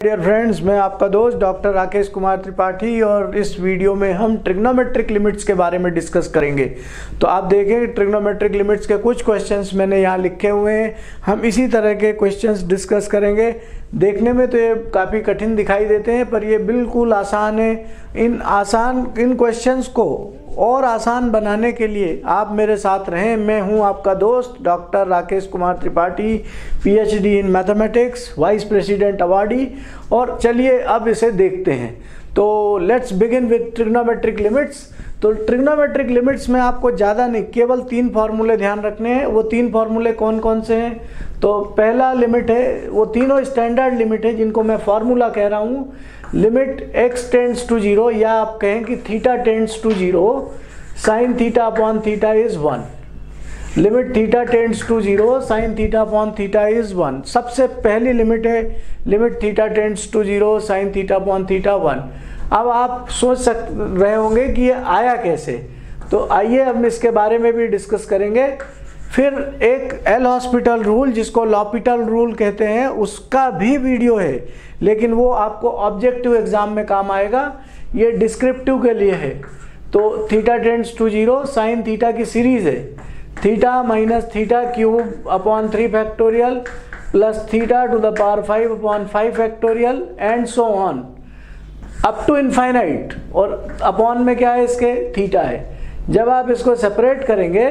Dear friends, मैं आपका दोस्त डॉक्टर राकेश कुमार त्रिपाठी और इस वीडियो में हम ट्रिग्नोमेट्रिक लिमिट्स के बारे में डिस्कस करेंगे। तो आप देखें, ट्रिग्नोमेट्रिक लिमिट्स के कुछ क्वेश्चंस मैंने यहाँ लिखे हुए हैं। हम इसी तरह के क्वेश्चंस डिस्कस करेंगे। देखने में तो ये काफ़ी कठिन दिखाई देते हैं, पर ये बिल्कुल आसान है। इन क्वेश्चंस को और आसान बनाने के लिए आप मेरे साथ रहें। मैं हूं आपका दोस्त doctor Rakesh Kumar Tripathi, PhD in mathematics, vice president awardee. और चलिए अब इसे देखते हैं। तो let's begin with trigonometric limits. तो ट्रिग्नोमेट्रिक लिमिट्स में आपको ज़्यादा नहीं, केवल 3 फार्मूले ध्यान रखने हैं। वो 3 फार्मूले कौन कौन से हैं? तो पहला लिमिट है, वो तीनों स्टैंडर्ड लिमिट है जिनको मैं फार्मूला कह रहा हूँ। लिमिट x टेंड्स टू 0, या आप कहें कि theta tends to 0, sine theta upon theta is 1। Limit theta tends to 0, sine theta upon theta is 1। सबसे पहली लिमिट है limit theta tends to 0, sine theta upon theta 1। अब आप सोच रहे होंगे कि ये आया कैसे, तो आइए अब इसके बारे में भी डिस्कस करेंगे। फिर एक एल हॉस्पिटल रूल, जिसको लॉपिटल रूल कहते हैं, उसका भी वीडियो है, लेकिन वो आपको ऑब्जेक्टिव एग्जाम में काम आएगा। ये डिस्क्रिप्टिव के लिए है। तो theta tends to 0, sine theta की सीरीज है, theta minus theta cube upon 3 factorial plus theta to the power 5 upon 5 factorial and so on up to infinite. और अपॉन में क्या है इसके? थीटा है। जब आप इसको सेपरेट करेंगे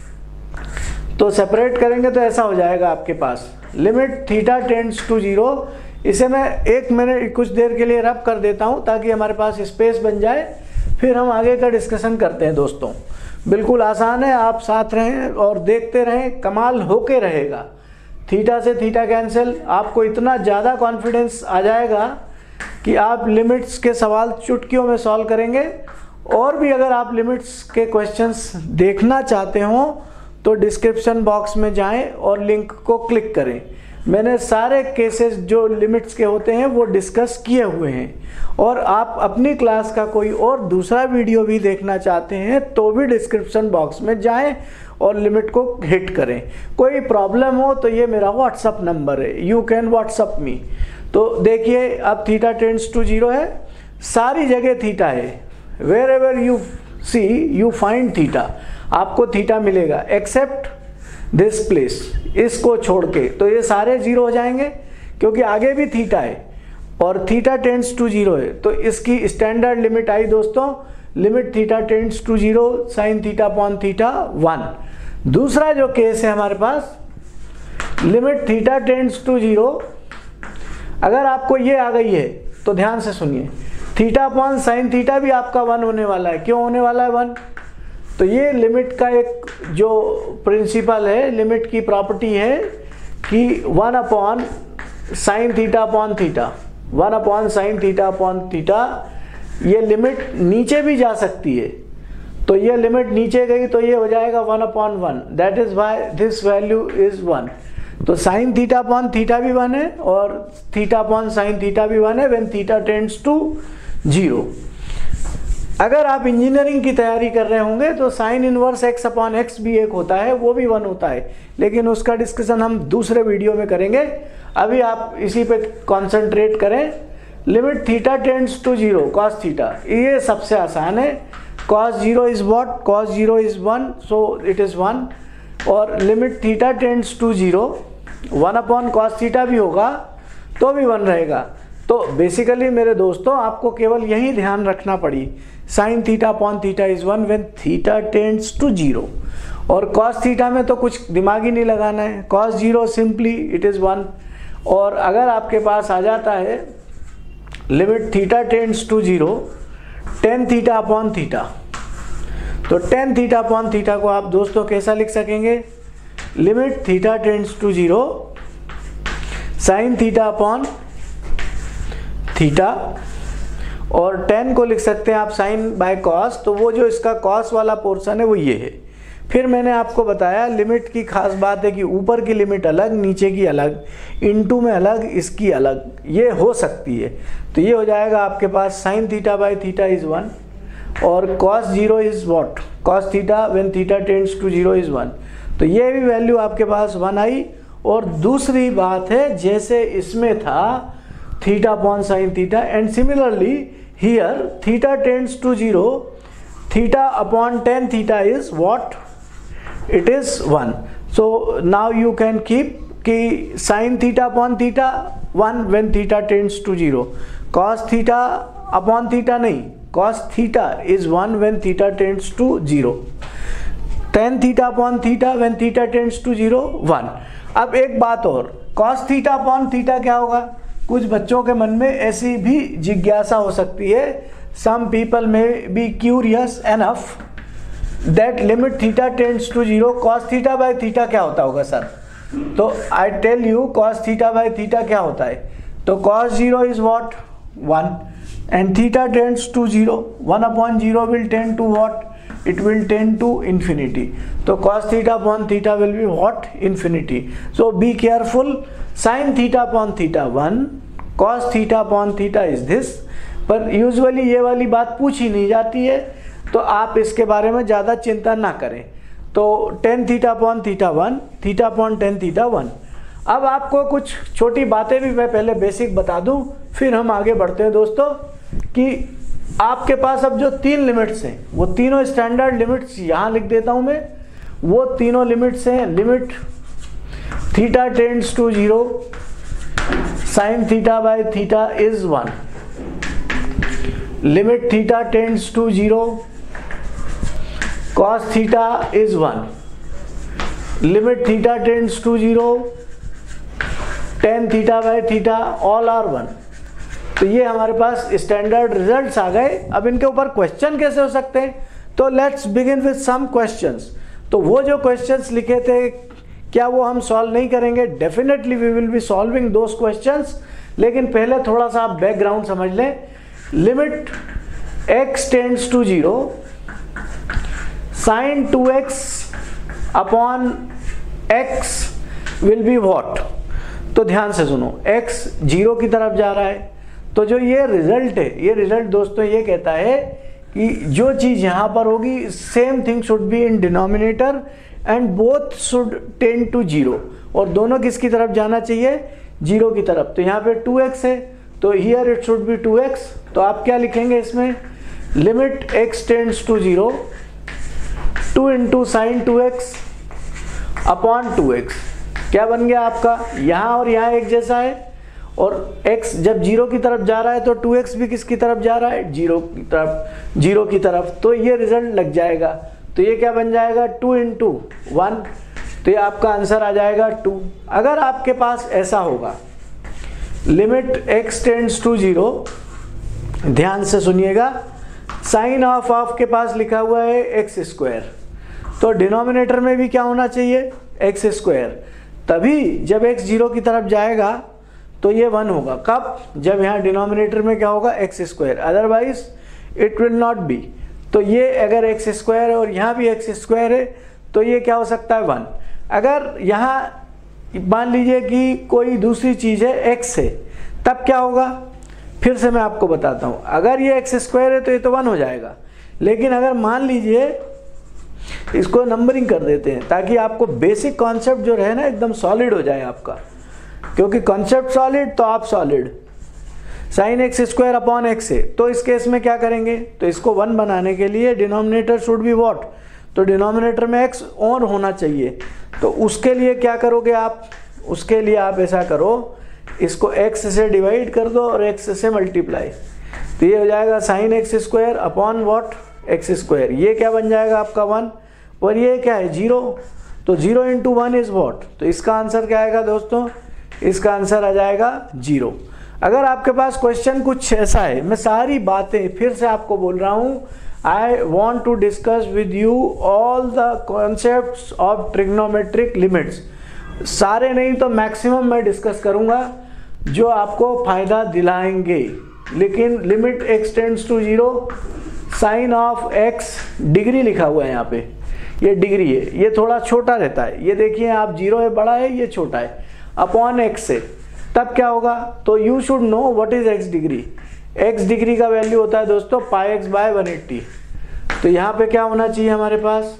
तो ऐसा हो जाएगा आपके पास लिमिट थीटा टेंड्स टू 0। इसे मैं 1 मिनट कुछ देर के लिए रब कर देता हूं ताकि हमारे पास स्पेस बन जाए, फिर हम आगे का डिस्कशन करते हैं। दोस्तों बिल्कुल आसान है, आप साथ रहें और देखते रहें, कमाल होके रहेगा। थीटा से थीटा कैंसिल, आपको इतना ज़्यादा कॉन्फिडेंस आ जाएगा कि आप लिमिट्स के सवाल चुटकियों में सॉल्व करेंगे। और भी अगर आप लिमिट्स के क्वेश्चंस देखना चाहते हो तो डिस्क्रिप्शन बॉक्स में जाएं और लिंक को क्लिक करें। मैंने सारे केसेस जो लिमिट्स के होते हैं वो डिस्कस किए हुए हैं। और आप अपनी क्लास का कोई और दूसरा वीडियो भी देखना चाहते हैं तो भी डिस्क्रिप्शन बॉक्स में जाएं और लिमिट को हिट करें। कोई प्रॉब्लम हो तो ये मेरा व्हाट्सअप नंबर है, यू कैन व्हाट्सअप मी। तो देखिए, अब थीटा टेंड्स टू 0 है, सारी जगह थीटा है। Wherever you see you find theta, आपको थीटा मिलेगा एक्सेप्ट दिस प्लेस, इसको छोड़ के। तो ये सारे 0 हो जाएंगे क्योंकि आगे भी थीटा है और थीटा टेंड्स टू 0 है। तो इसकी स्टैंडर्ड लिमिट आई दोस्तों, limit theta tends to 0, sine theta upon theta 1। दूसरा जो केस है हमारे पास, लिमिट थीटा टेंड्स टू 0, अगर आपको ये आ गई है तो ध्यान से सुनिए, थीटा अपॉन साइन थीटा भी आपका 1 होने वाला है। क्यों होने वाला है 1? तो ये लिमिट का एक जो प्रिंसिपल है, लिमिट की प्रॉपर्टी है कि 1 upon sine theta upon theta, 1 upon sine theta upon theta, ये लिमिट नीचे भी जा सकती है। तो ये लिमिट नीचे गई तो ये हो जाएगा 1 upon 1, that is why this value is 1। तो साइन थीटा अपॉन थीटा भी 1 है और थीटा अपॉन साइन थीटा भी 1 है व्हेन थीटा टेंड्स टू 0। अगर आप इंजीनियरिंग की तैयारी कर रहे होंगे तो sine inverse x upon x भी एक होता है, वो भी 1 होता है, लेकिन उसका डिस्कशन हम दूसरे वीडियो में करेंगे। अभी आप इसी पे कंसंट्रेट करें। Limit theta tends to 0, cos theta, ये सबसे आसान है। cos 0 is what? cos 0 is 1, so it is 1। और limit theta tends to 0, 1 upon cos theta भी होगा तो भी 1 रहेगा। तो बेसिकली मेरे दोस्तों, आपको केवल यही ध्यान रखना पड़ी, sine theta upon theta is 1 when theta tends to 0। और cos थीटा में तो कुछ दिमाग ही नहीं लगाना है, cos 0 सिंपली इट इज 1। और अगर आपके पास आ जाता है limit theta tends to 0, tan theta upon theta, तो टेन थीटा अपॉन थीटा को आप दोस्तों कैसा लिख सकेंगे? Limit theta tends to 0, sine theta upon theta, और टेन को लिख सकते हैं आप साइन बाय कॉस। तो वो जो इसका कॉस वाला पोर्शन है वो ये है। फिर मैंने आपको बताया लिमिट की खास बात है कि ऊपर की लिमिट अलग, नीचे की अलग, इनटू में अलग, इसकी अलग, ये हो सकती है। तो ये हो जाएगा आपके पास sine theta by theta is 1 और cos 0 is what? cos theta when theta tends to 0 is 1। तो ये भी वैल्यू आपके पास 1 आई। और दूसरी बात है, जैसे इसमें था theta upon sin theta, and similarly here theta tends to 0, theta upon tan theta is what? It is 1. So now you can keep कि sin theta upon theta 1 when theta tends to 0, cos theta upon theta नहीं, cos theta is 1 when theta tends to 0, tan theta upon theta when theta tends to 0 1. अब एक बात और, cos theta upon theta क्या होगा? कुछ बच्चों के मन में ऐसी भी जिज्ञासा हो सकती है, some people may be curious enough that limit theta tends to 0, cos theta by theta क्या होता होगा सर? तो I tell you cos theta by theta क्या होता है? तो cos 0 is what? 1, and theta tends to 0, 1 upon 0 will tend to what? It will tend to infinity. तो cos theta upon theta will be what? Infinity. So be careful. Sin theta upon theta 1, cos theta upon theta is this. पर usually ये वाली बात पूछी नहीं जाती है, तो आप इसके बारे में ज़्यादा चिंता ना करें. तो tan theta upon theta 1, theta upon tan theta 1. अब आपको कुछ छोटी बातें भी मैं पहले बेसिक बता दूं, फिर हम आगे बढ़ते हैं दोस्तों. कि आपके पास अब जो 3 लिमिट्स हैं, वो तीनों स्टैंडर्ड लिमिट्स यहाँ लिख देता हूँ मैं. वो तीनों लिमिट्स हैं, limit theta tends to 0, sine theta by theta is 1, limit theta tends to 0, cos theta is 1, limit theta tends to 0, tan theta by theta all are 1. तो ये हमारे पास स्टैंडर्ड रिजल्ट्स आ गए. अब इनके ऊपर क्वेश्चन कैसे हो सकते हैं? तो let's begin with some questions. तो वो जो क्वेश्चंस लिखे थे, क्या वो हम सॉल्व नहीं करेंगे? Definitely we will be solving those questions. लेकिन पहले थोड़ा सा आप बैकग्राउंड समझ लें. Limit x tends to 0, sin 2x upon x will be what? तो ध्यान से सुनो, x 0 की तरफ जा रहा है. तो जो ये रिजल्ट है, ये रिजल्ट दोस्तों ये कहता है कि जो चीज़ यहाँ पर होगी, same thing should be in denominator and both should tend to 0. और दोनों किसकी तरफ जाना चाहिए? 0 की तरफ. तो यहाँ पे 2x है, तो here it should B 2x. तो आप क्या लिखेंगे इसमें? Limit x tends to 0, 2 into sine 2x upon 2x. क्या बन गया आपका? यहाँ और यहाँ एक जैसा है, और x जब 0 की तरफ जा रहा है तो 2x भी किसकी तरफ जा रहा है? 0 की तरफ, 0 की तरफ. तो ये रिजल्ट लग जाएगा. तो ये क्या बन जाएगा? 2 इंटू 1. तो ये आपका आंसर आ जाएगा 2. अगर आपके पास ऐसा होगा, लिमिट x टेंड्स टू 0, ध्यान से सुनिएगा, साइन ऑफ आपके पास लिखा हुआ है एक्स स्क्वायर, तो डिनोमिनेटर में भी क्या होना चाहिए? X square. तभी जब x 0 की तरफ जाएगा तो ये 1 होगा. कब? जब यहाँ डिनोमिनेटर में क्या होगा? X square. Otherwise it will not be. तो ये अगर एक्स स्क्वायर है और यहाँ भी एक्स स्क्वायर है, तो ये क्या हो सकता है? 1. अगर यहाँ मान लीजिए कि कोई दूसरी चीज़ है, x है, तब क्या होगा? फिर से मैं आपको बताता हूँ. अगर ये एक्स स्क्वायर है तो ये तो 1 हो जाएगा. लेकिन अगर मान लीजिए, इसको नंबरिंग कर देते हैं ताकि आपको बेसिक कॉन्सेप्ट जो रहे ना एकदम सॉलिड हो जाए आपका. क्योंकि कॉन्सेप्ट सॉलिड तो आप solid. Sine x square upon x है, तो इस केस में क्या करेंगे? तो इसको 1 बनाने के लिए डिनोमिनेटर शुड बी व्हाट? तो डिनोमिनेटर में x और होना चाहिए. तो उसके लिए क्या करोगे आप? उसके लिए आप ऐसा करो, इसको x से डिवाइड कर दो और x से मल्टीप्लाई. तो ये हो जाएगा sine x square upon what? X square. ये क्या बन जाएगा आपका? 1. और ये क्या है? 0. तो 0 इंटू 1 इज व्हाट? तो इसका आंसर क्या आएगा दोस्तों? इसका आंसर आ जाएगा 0. अगर आपके पास क्वेश्चन कुछ ऐसा है, मैं सारी बातें फिर से आपको बोल रहा हूँ, I want to discuss with you all the concepts of trigonometric limits. सारे नहीं तो मैक्सिमम मैं डिस्कस करूँगा जो आपको फ़ायदा दिलाएंगे. लेकिन limit x tends to 0, sine of x, degree लिखा हुआ है यहाँ पे, ये डिग्री है, ये थोड़ा छोटा रहता है. ये देखिए आप, 0 है बड़ा है, ये छोटा है, अपॉन x है. तब क्या होगा? तो you should know what is x degree. x degree का वैल्यू होता है दोस्तों पाई x बाय 180. तो यहाँ पे क्या होना चाहिए हमारे पास?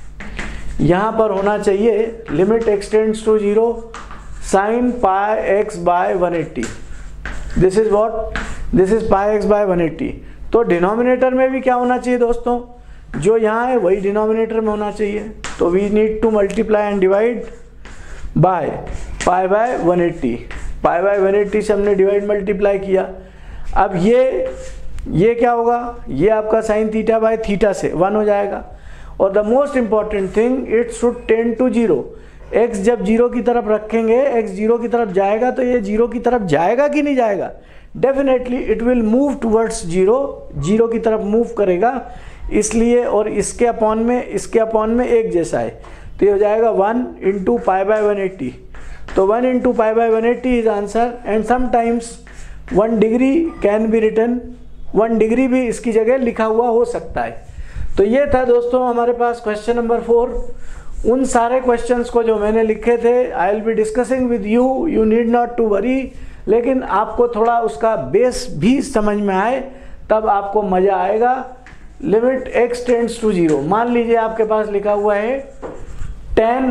यहाँ पर होना चाहिए limit x tends to 0, sine pi x by 180. This is what, this is pi x by 180। तो डिनोमिनेटर में भी क्या होना चाहिए दोस्तों, जो यहाँ है वही डिनोमिनेटर में होना चाहिए। तो we need to multiply and divide by pi by 180। Pi by 180 से हमने डिवाइड मल्टीप्लाई किया। अब ये क्या होगा, ये आपका साइन थीटा बाय थीटा से 1 हो जाएगा। और the most important thing, it should tend to 0। x जब 0 की तरफ रखेंगे, x 0 की तरफ जाएगा तो ये 0 की तरफ जाएगा कि नहीं जाएगा, definitely it will move towards 0, 0 की तरफ मूव करेगा। इसलिए और इसके अपॉन में एक जैसा है, तो ये हो जाएगा 1 इंटू पाई बाय 180। तो 1 into pi by 180 is answer. And sometimes 1 degree can be written, 1 degree भी इसकी जगह लिखा हुआ हो सकता है। तो ये था दोस्तों हमारे पास क्वेश्चन नंबर 4। उन सारे क्वेश्चंस को जो मैंने लिखे थे I will be discussing with you, you need not to worry. लेकिन आपको थोड़ा उसका बेस भी समझ में आए तब आपको मज़ा आएगा। लिमिट x टेंड्स टू 0, मान लीजिए आपके पास लिखा हुआ है tan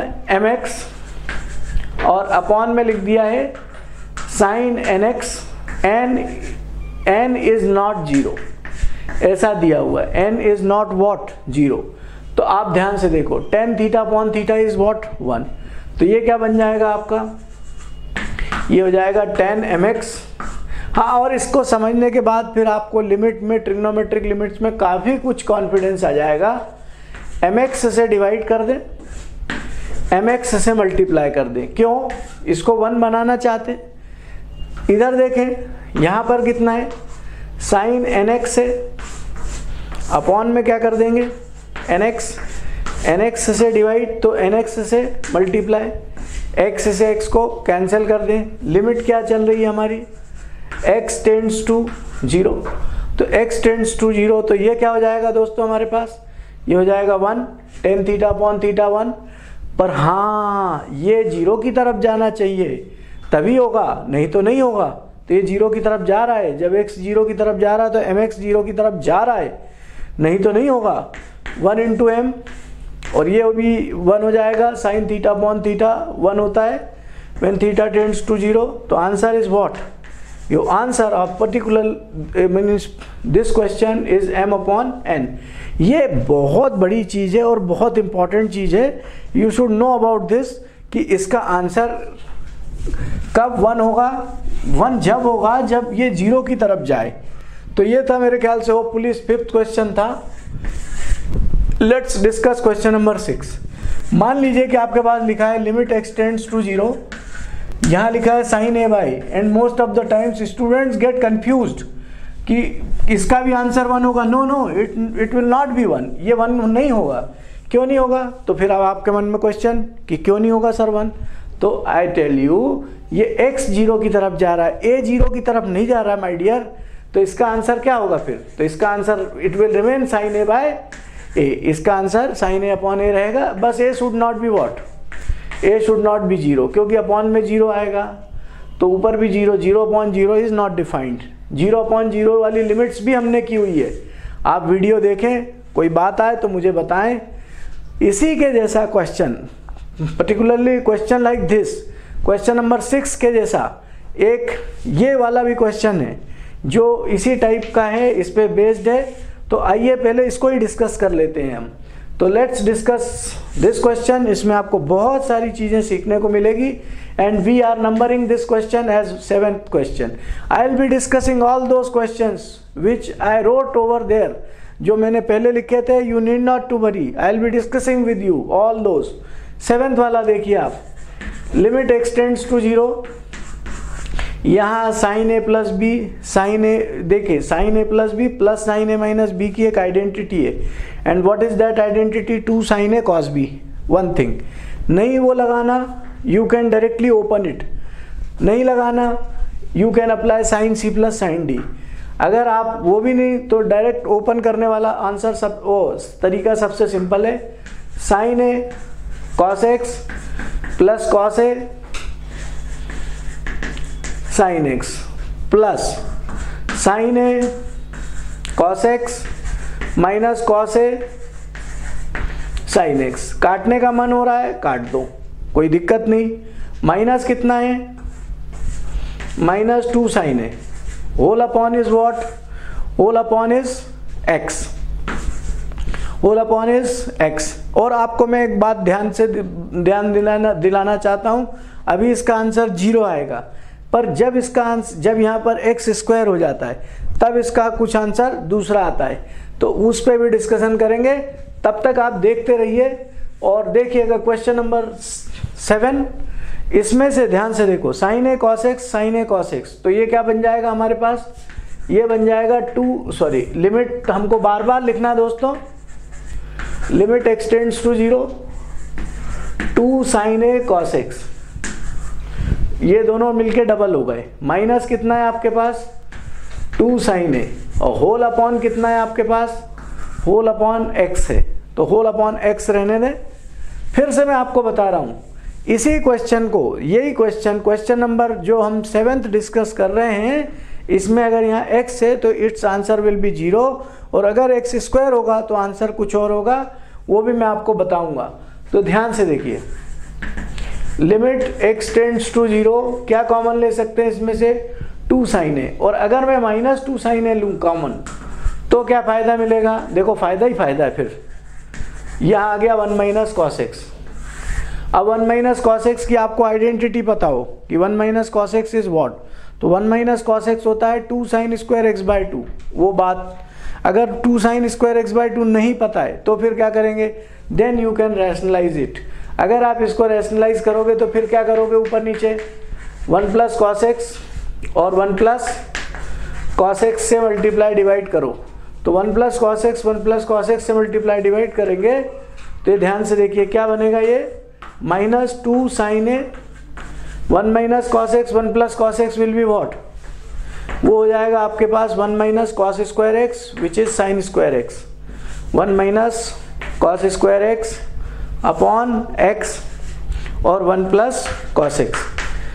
mx और अपॉन में लिख दिया है sin nx, n is not 0, ऐसा दिया हुआ है, n इज नॉट व्हाट 0। तो आप ध्यान से देखो, tan theta upon theta is what 1। तो ये क्या बन जाएगा आपका, ये हो जाएगा tan mx। हाँ, और इसको समझने के बाद फिर आपको लिमिट में, ट्रिग्नोमेट्रिक लिमिट्स में काफ़ी कुछ कॉन्फिडेंस आ जाएगा। mx से डिवाइड कर दें, mx से मल्टीप्लाई कर दें। क्यों, इसको 1 बनाना चाहते। इधर देखें, यहाँ पर कितना है, साइन nx से अपॉन में क्या कर देंगे nx से डिवाइड, तो nx से मल्टीप्लाई, x से x को कैंसिल कर दें। लिमिट क्या चल रही है हमारी, x टेंड्स टू 0। तो x टेंड्स टू 0, तो ये क्या हो जाएगा दोस्तों हमारे पास, ये हो जाएगा 1 tan थीटा अपॉन थीटा 1। पर हाँ, ये 0 की तरफ जाना चाहिए तभी होगा, नहीं तो नहीं होगा। तो ये 0 की तरफ जा रहा है, जब x 0 की तरफ जा रहा है तो mx 0 की तरफ जा रहा है, नहीं तो नहीं होगा। 1 इंटू m, और ये भी 1 हो जाएगा, साइन थीटा अपॉन थीटा 1 होता है व्हेन थीटा टेंड्स टू 0। तो answer is what, your answer of particular means this question is m upon n। ये बहुत बड़ी चीज़ है और बहुत इंपॉर्टेंट चीज़ है, you should know about this, कि इसका आंसर कब 1 होगा, 1 जब होगा जब ये 0 की तरफ जाए। तो ये था मेरे ख्याल से होपफुली 5th क्वेश्चन था। Let's discuss question number 6। मान लीजिए कि आपके पास लिखा है लिमिट x टेंड्स टू 0, यहाँ लिखा है sine a by, and most of the times students get confused कि इसका भी आंसर 1 होगा। No, it will not be 1, ये 1 नहीं होगा। क्यों नहीं होगा, तो फिर अब आपके मन में क्वेश्चन कि क्यों नहीं होगा सर 1। तो आई टेल यू, ये x 0 की तरफ जा रहा है, a 0 की तरफ नहीं जा रहा है माय डियर। तो इसका आंसर क्या होगा फिर, तो इसका answer it will remain sine a by a। इसका answer sine a upon a रहेगा। बस a should not be what, a should not be 0, क्योंकि अपॉन में 0 आएगा तो ऊपर भी 0, 0 upon 0 is not defined. 0 upon 0 वाली लिमिट्स भी हमने की हुई है, आप वीडियो देखें, कोई बात आए तो मुझे बताएं। इसी के जैसा question, particularly question like this, question number 6 के जैसा एक ये वाला भी क्वेश्चन है जो इसी टाइप का है, इस पे बेस्ड है। तो आइए पहले इसको ही डिस्कस कर लेते हैं हम। तो लेट्स डिस्कस दिस क्वेश्चन। इसमें आपको बहुत सारी चीज़ें सीखने को मिलेगी, and we are numbering this question as 7th question. I will be discussing all those questions which I wrote over there, जो मैंने पहले लिखे थे। You need not to worry, I will be discussing with you all those. 7th वाला देखिए आप, limit x tends to 0, यहाँ sine a plus b, sine a, देखिए sine a plus b plus sine a minus b की एक identity है, and what is that identity, 2 sine a cos b. One thing, नहीं वो लगाना, you can directly open it, नहीं लगाना you can apply sine c plus sine d। अगर आप वो भी नहीं तो डायरेक्ट ओपन करने वाला आंसर सब तरीका सबसे सिंपल है, sine a cos x plus cos a sine x plus sine a cos x minus cos a sine x। काटने का मन हो रहा है काट दो, कोई दिक्कत नहीं। माइनस कितना है, -2 sine a, whole upon is what, whole upon is x, whole upon is x. और आपको मैं एक बात ध्यान दिलाना चाहता हूँ, अभी इसका आंसर 0 आएगा, पर जब इसका आंसर, जब यहाँ पर एक्स स्क्वायर हो जाता है तब इसका कुछ आंसर दूसरा आता है, तो उस पर भी डिस्कशन करेंगे। तब तक आप देखते रहिए और देखिएगा क्वेश्चन नंबर 7, इसमें से ध्यान से देखो, sine a cos x, sine a cos x, तो ये क्या बन जाएगा हमारे पास, ये बन जाएगा लिमिट हमको बार बार लिखना है दोस्तों, limit x tends to 0 2 sine a cos x, ये दोनों मिलके डबल हो गए, माइनस कितना है आपके पास 2 साइन ए, और होल अपॉन कितना है आपके पास, होल अपॉन एक्स है, तो होल अपॉन एक्स रहने दें। फिर से मैं आपको बता रहा हूँ, इसी क्वेश्चन को, यही क्वेश्चन नंबर जो हम 7th डिस्कस कर रहे हैं, इसमें अगर यहाँ x है तो इट्स आंसर विल बी 0, और अगर एक्स स्क्वायर होगा तो आंसर कुछ और होगा, वो भी मैं आपको बताऊंगा। तो ध्यान से देखिए, लिमिट x टेंड्स टू 0, क्या कॉमन ले सकते हैं इसमें से 2 साइन ए, और अगर मैं -2 साइन ए लूँ कॉमन तो क्या फ़ायदा मिलेगा, देखो फ़ायदा ही फ़ायदा है। फिर यहाँ आ गया 1 माइनस कॉस एक्स। अब 1 माइनस कॉस एक्स की आपको आइडेंटिटी पता हो कि 1 minus cos x is what, तो 1 माइनस कॉस एक्स होता है 2 साइन स्क्वायर एक्स बाई 2। वो बात, अगर 2 साइन स्क्वायर एक्स बाई 2 नहीं पता है तो फिर क्या करेंगे, then you can rationalise it. अगर आप इसको रैशनलाइज करोगे तो फिर क्या करोगे, ऊपर नीचे 1 प्लस कॉस एक्स और 1 प्लस कॉस एक्स से मल्टीप्लाई डिवाइड करो, तो 1 plus cos x 1 plus cos x से मल्टीप्लाई डिवाइड करेंगे तो ये ध्यान से देखिए क्या बनेगा, ये -2 sine a 1 minus cos x 1 plus cos x will be what, वो हो जाएगा आपके पास 1 minus cos square x which is sine square x, 1 minus cos square x upon x और 1 प्लस कॉस एक्स।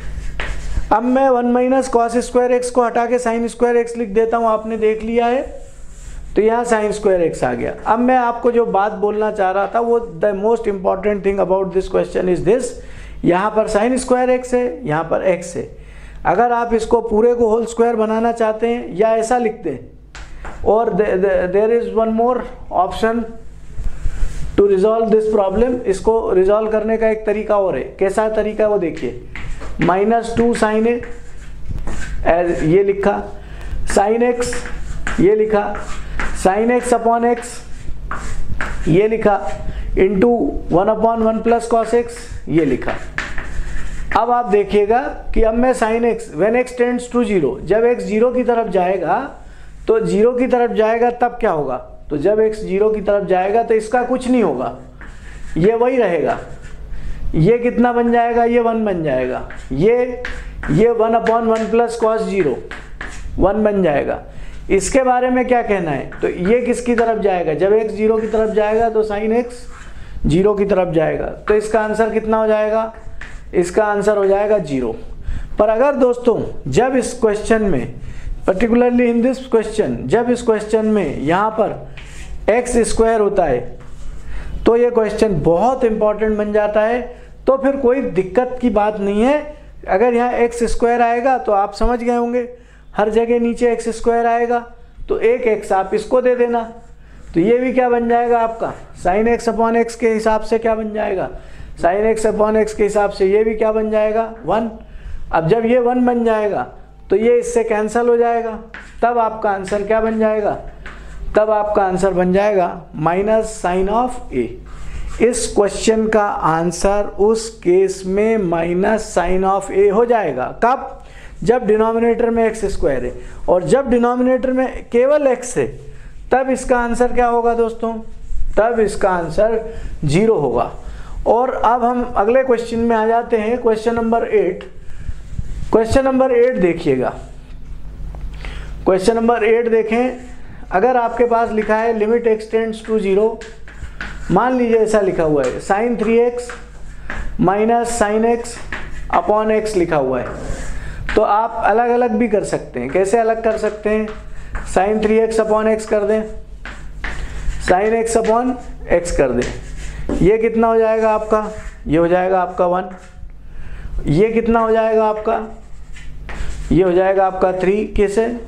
अब मैं 1 माइनस कॉस स्क्वायर एक्स को हटा के साइन स्क्वायर एक्स लिख देता हूँ, आपने देख लिया है, तो यहाँ साइन स्क्वायर एक्स आ गया। अब मैं आपको जो बात बोलना चाह रहा था, वो the most important thing about this question is this, यहाँ पर साइन स्क्वायर एक्स है, यहाँ पर एक्स है। अगर आप इसको पूरे को होल स्क्वायर बनाना चाहते हैं या ऐसा लिखते हैं, और there is one more option to resolve this problem, इसको रिजॉल्व करने का एक तरीका और है। कैसा तरीका है वो देखिए, -2 साइन ए एज ये लिखा, साइन एक्स ये लिखा, साइन एक्स अपॉन एक्स ये लिखा, into 1 upon 1 plus cos x ये लिखा। अब आप देखिएगा कि अब मैं sine x when x tends to 0, जब एक्स 0 की तरफ जाएगा तो 0 की तरफ जाएगा तब क्या होगा, तो जब एक्स 0 की तरफ जाएगा तो इसका कुछ नहीं होगा, ये वही रहेगा। ये कितना बन जाएगा, ये 1 बन जाएगा, ये 1 अपॉन 1 प्लस कॉस 0 1 बन जाएगा। इसके बारे में क्या कहना है, तो ये किसकी तरफ जाएगा, जब एक्स 0 की तरफ जाएगा तो साइन एक्स 0 की तरफ जाएगा, तो इसका आंसर कितना हो जाएगा, इसका आंसर हो जाएगा 0। पर अगर दोस्तों जब इस क्वेश्चन में, पर्टिकुलरली इन दिस क्वेश्चन, जब इस क्वेश्चन में यहाँ पर एक्स स्क्वायर होता है तो ये क्वेश्चन बहुत इंपॉर्टेंट बन जाता है। तो फिर कोई दिक्कत की बात नहीं है, अगर यहाँ एक्स स्क्वायर आएगा तो आप समझ गए होंगे, हर जगह नीचे एक्स स्क्वायर आएगा, तो एक एक्स आप इसको दे देना, तो ये भी क्या बन जाएगा आपका, साइन एक्स अपॉन एक्स के हिसाब से क्या बन जाएगा, साइन एक्स अपॉन एक्स के हिसाब से ये भी क्या बन जाएगा 1। अब जब ये 1 बन जाएगा तो ये इससे कैंसिल हो जाएगा, तब आपका आंसर क्या बन जाएगा, तब आपका आंसर बन जाएगा माइनस साइन ऑफ ए। इस क्वेश्चन का आंसर उस केस में माइनस साइन ऑफ ए हो जाएगा। कब, जब डिनोमिनेटर में एक्स स्क्वायर है, और जब डिनोमिनेटर में केवल एक्स है तब इसका आंसर क्या होगा दोस्तों, तब इसका आंसर 0 होगा। और अब हम अगले क्वेश्चन में आ जाते हैं, क्वेश्चन नंबर 8। क्वेश्चन नंबर 8 देखिएगा, क्वेश्चन नंबर 8 देखें। अगर आपके पास लिखा है लिमिट एक्स टेंड्स टू 0, मान लीजिए ऐसा लिखा हुआ है sine 3x minus sine x upon x लिखा हुआ है, तो आप अलग अलग भी कर सकते हैं। कैसे अलग कर सकते हैं, साइन 3x अपॉन एक्स कर दें, साइन एक्स अपॉन एक्स कर दें, ये कितना हो जाएगा आपका, ये हो जाएगा आपका 1, ये कितना हो जाएगा आपका, ये हो जाएगा आपका 3 कैसे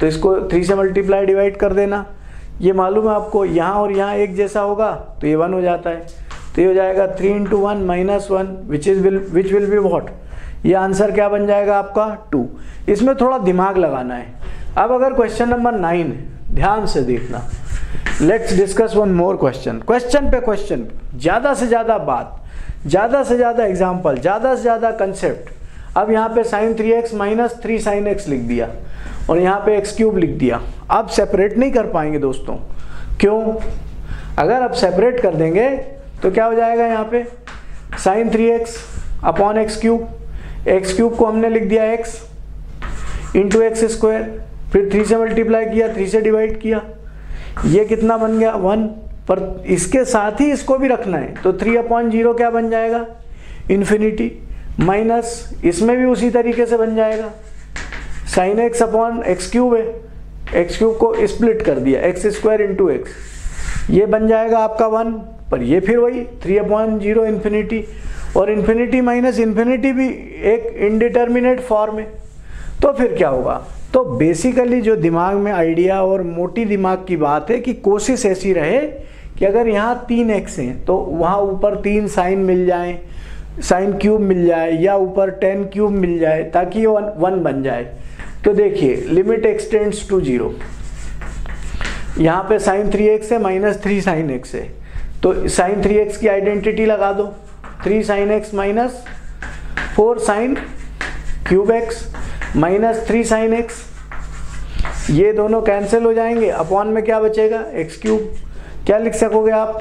तो इसको 3 से मल्टीप्लाई डिवाइड कर देना। ये मालूम है आपको, यहाँ और यहाँ एक जैसा होगा तो ये 1 हो जाता है। तो ये हो जाएगा 3 × 1 - 1 विच विल बी व्हाट, ये आंसर क्या बन जाएगा आपका 2। इसमें थोड़ा दिमाग लगाना है। अब अगर क्वेश्चन नंबर 9 है, ध्यान से देखना, let's discuss one more question. Question पे क्वेश्चन, ज़्यादा से ज़्यादा बात, ज़्यादा से ज़्यादा एग्जाम्पल, ज़्यादा से ज़्यादा कंसेप्ट। अब यहाँ पे sin 3x - 3 sin x लिख दिया और यहाँ पे x³ लिख दिया। अब सेपरेट नहीं कर पाएंगे दोस्तों, क्यों? अगर आप सेपरेट कर देंगे तो क्या हो जाएगा, यहाँ पे sin 3x / x³, x³ को हमने लिख दिया x × x², फिर 3 से मल्टीप्लाई किया, 3 से डिवाइड किया, ये कितना बन गया 1। पर इसके साथ ही इसको भी रखना है, तो 3/0 क्या बन जाएगा, इन्फिनिटी, माइनस इसमें भी उसी तरीके से बन जाएगा sin x / x³ है, x³ को स्प्लिट कर दिया, x² × x, ये बन जाएगा आपका 1। पर ये फिर वही 3/0 इन्फिनिटी, और इन्फिनिटी माइनस इन्फिनिटी भी एक इनडिटर्मिनेट फॉर्म है। तो फिर क्या होगा, तो बेसिकली जो दिमाग में आइडिया और मोटी दिमाग की बात है कि कोशिश ऐसी रहे कि अगर यहाँ 3x हैं तो वहाँ ऊपर 3 साइन मिल जाएं, sin³ मिल जाए, या ऊपर 10³ मिल जाए, ताकि ये 1 बन जाए। तो देखिए लिमिट एक्सटेंड्स टू 0, यहाँ पे sin 3x है -3 sin x है, तो sin 3x की आइडेंटिटी लगा दो, 3 sin x - 4 sin³ x -3 sin x, ये दोनों कैंसिल हो जाएंगे। अपॉन में क्या बचेगा, x³। क्या लिख सकोगे आप,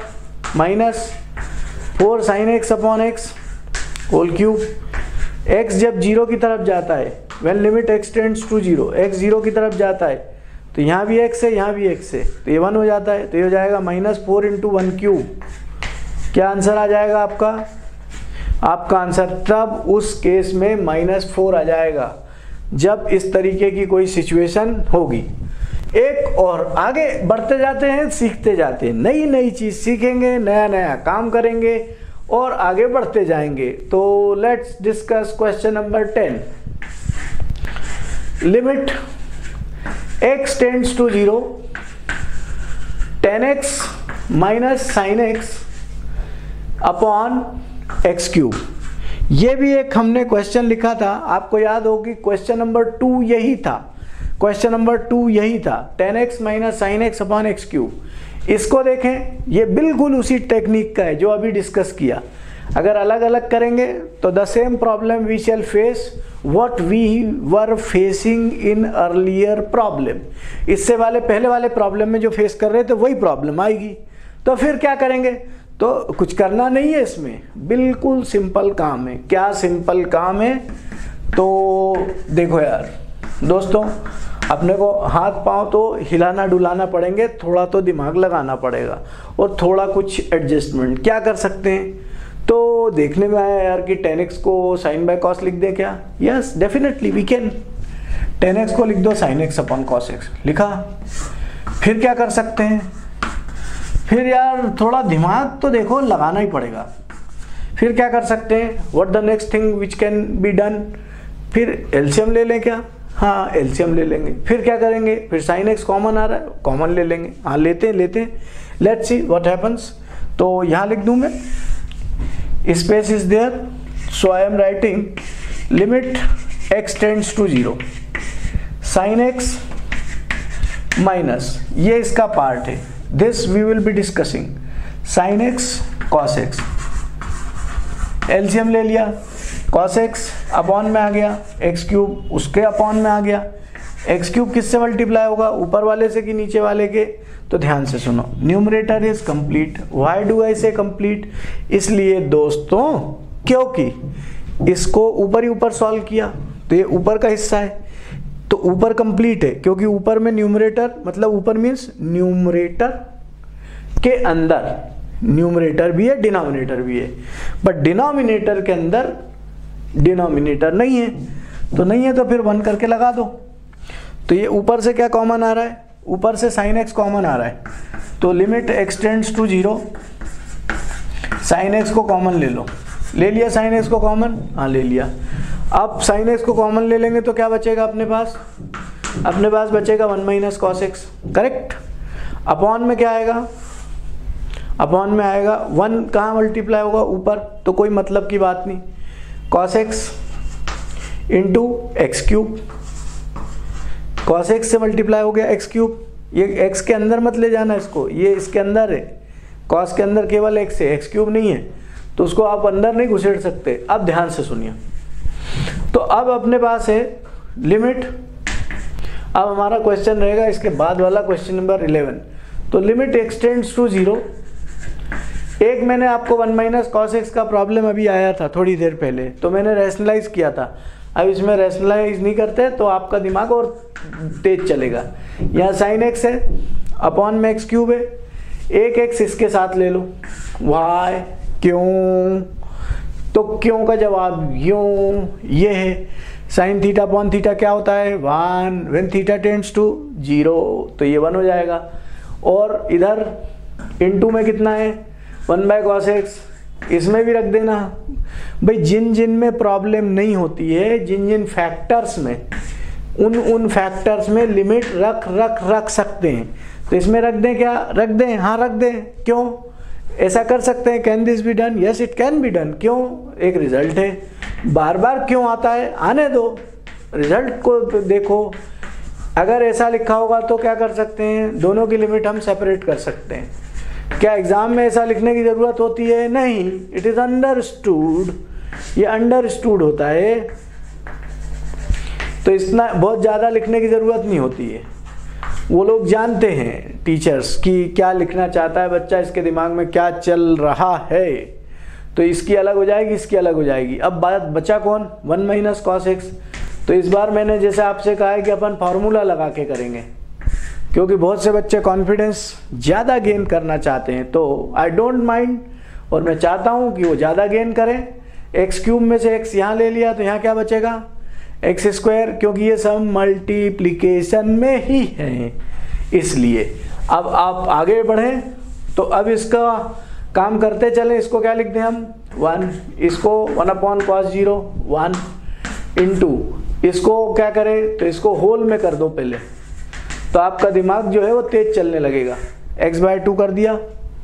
-4 sin x / x whole cube. x जब 0 की तरफ जाता है, when limit extends to 0, x 0 की तरफ जाता है, तो यहाँ भी x है, यहाँ भी x है, तो ये 1 हो जाता है। तो ये हो जाएगा -4 × 1³ क्या आंसर आ जाएगा आपका आंसर तब उस केस में -4 आ जाएगा जब इस तरीके की कोई सिचुएशन होगी। एक और आगे बढ़ते जाते हैं, सीखते जाते हैं, नई नई चीज़ सीखेंगे, नया नया काम करेंगे और आगे बढ़ते जाएंगे। तो let's discuss question number 10। Limit x tends to 0, 10x - sin x / x³। ये भी एक हमने क्वेश्चन लिखा था, आपको याद होगी क्वेश्चन नंबर 2 यही था, क्वेश्चन नंबर 2 यही था, 10x - sin x / x³। इसको देखें, ये बिल्कुल उसी टेक्निक का है जो अभी डिस्कस किया। अगर अलग अलग करेंगे तो the same problem we shall face what we were facing in earlier problem. इससे पहले वाले प्रॉब्लम में जो फेस कर रहे थे वही प्रॉब्लम आएगी। तो फिर क्या करेंगे, तो कुछ करना नहीं है इसमें, बिल्कुल सिंपल काम है। क्या सिंपल काम है, तो देखो यार दोस्तों, अपने को हाथ पांव तो हिलाना डुलाना पड़ेंगे, थोड़ा तो दिमाग लगाना पड़ेगा और थोड़ा कुछ एडजस्टमेंट क्या कर सकते हैं। तो देखने में आया यार कि 10x को sin by cos लिख दे क्या, yes definitely we can. 10x को लिख दो sin x / cos x, लिखा। फिर क्या कर सकते हैं, फिर यार थोड़ा दिमाग तो देखो लगाना ही पड़ेगा। फिर क्या कर सकते हैं, what the next thing which can be done, फिर एलसीएम ले लें क्या, हाँ एलसीएम ले लेंगे। फिर क्या करेंगे, फिर sin x कॉमन आ रहा है, कॉमन ले लेंगे, हाँ लेते हैं, लेट्स सी व्हाट हैपन्स। तो यहाँ लिख दूँ मैं, space is there, so I am writing limit x tends to 0, sin x minus, ये इसका पार्ट है, this we will be discussing, sin x cos x, LCM ले लिया, cos x अपॉन में आ गया, x³ उसके अपॉन में आ गया, x³ किससे मल्टीप्लाई होगा, ऊपर वाले से कि नीचे वाले के। तो ध्यान से सुनो, numerator is complete. Why do I say complete, इसलिए दोस्तों क्योंकि इसको ऊपर ही ऊपर सॉल्व किया तो ये ऊपर का हिस्सा है, तो ऊपर कंप्लीट है, क्योंकि ऊपर में न्यूमरेटर, मतलब ऊपर मीन्स न्यूमरेटर के अंदर न्यूमरेटर भी है डिनोमिनेटर भी है, बट डिनोमिनेटर के अंदर डिनोमिनेटर नहीं है, तो नहीं है तो फिर 1 करके लगा दो। तो ये ऊपर से क्या कॉमन आ रहा है, ऊपर से sin x कॉमन आ रहा है, तो limit x tends to 0, sin x को कॉमन ले लो, ले लिया sin x को कॉमन, हाँ ले लिया। अब sin x को कॉमन ले लेंगे तो क्या बचेगा अपने पास, अपने पास बचेगा 1 minus cos x, correct. Upon में क्या आएगा, अपॉन में आएगा 1 कहाँ मल्टीप्लाई होगा, ऊपर, तो कोई मतलब की बात नहीं, cos x into x cube, cos x से मल्टीप्लाई हो गया एक्स क्यूब, ये एक्स के अंदर मत ले जाना इसको, ये इसके अंदर है, कॉस के अंदर केवल एक्स है, एक्स क्यूब नहीं है, तो उसको आप अंदर नहीं घुसेड़ सकते। अब ध्यान से सुनिए, तो अब अपने पास है लिमिट, अब हमारा क्वेश्चन रहेगा इसके बाद वाला क्वेश्चन नंबर 11, तो लिमिट एक्स टेंड्स टू 0। एक मैंने आपको 1 माइनस कॉस एक्स का प्रॉब्लम अभी आया था थोड़ी देर पहले, तो मैंने रैशनलाइज किया था, अब इसमें रैशनलाइज नहीं करते तो आपका दिमाग और तेज चलेगा। यहाँ साइन एक्स है, अपॉन में एक्स क्यूब है, एक एक्स इसके साथ ले लो, वाई, क्यों, तो क्यों का जवाब यूं, ये है साइन थीटा अपॉन थीटा क्या होता है 1, व्हेन थीटा टेंड्स टू 0, तो ये 1 हो जाएगा। और इधर इनटू में कितना है 1 बाय कॉस एक्स, इसमें भी रख देना भाई, जिन जिन में प्रॉब्लम नहीं होती है, जिन जिन फैक्टर्स में, उन फैक्टर्स में लिमिट रख सकते हैं, तो इसमें रख दें, क्या रख दें, हाँ रख दें, क्यों ऐसा कर सकते हैं, can this be done, yes it can be done, क्यों, एक रिजल्ट है, बार बार क्यों आता है, आने दो, रिजल्ट को देखो। अगर ऐसा लिखा होगा तो क्या कर सकते हैं, दोनों की लिमिट हम सेपरेट कर सकते हैं। क्या एग्जाम में ऐसा लिखने की ज़रूरत होती है, नहीं, इट इज़ अंडरस्टूड, ये अंडरस्टूड होता है, तो इतना बहुत ज़्यादा लिखने की ज़रूरत नहीं होती है, वो लोग जानते हैं टीचर्स कि क्या लिखना चाहता है बच्चा, इसके दिमाग में क्या चल रहा है, तो इसकी अलग हो जाएगी, इसकी अलग हो जाएगी। अब बात बचा कौन, 1 माइनस कॉस एक्स, तो इस बार मैंने जैसे आपसे कहा है कि अपन फार्मूला लगा के करेंगे, क्योंकि बहुत से बच्चे कॉन्फिडेंस ज़्यादा गेन करना चाहते हैं, तो आई डोंट माइंड, और मैं चाहता हूँ कि वो ज़्यादा गेन करें। एक्स क्यूब में से एक्स यहाँ ले लिया, तो यहाँ क्या बचेगा एक्स स्क्वायर, क्योंकि ये सब मल्टीप्लिकेशन में ही है, इसलिए। अब आप आगे बढ़ें, तो अब इसका काम करते चलें, इसको क्या लिख दें हम 1, इसको 1 अपॉन कॉस 0 1 इंटू, इसको क्या करें, तो इसको होल में कर दो पहले, तो आपका दिमाग जो है वो तेज चलने लगेगा। x बाय 2 कर दिया,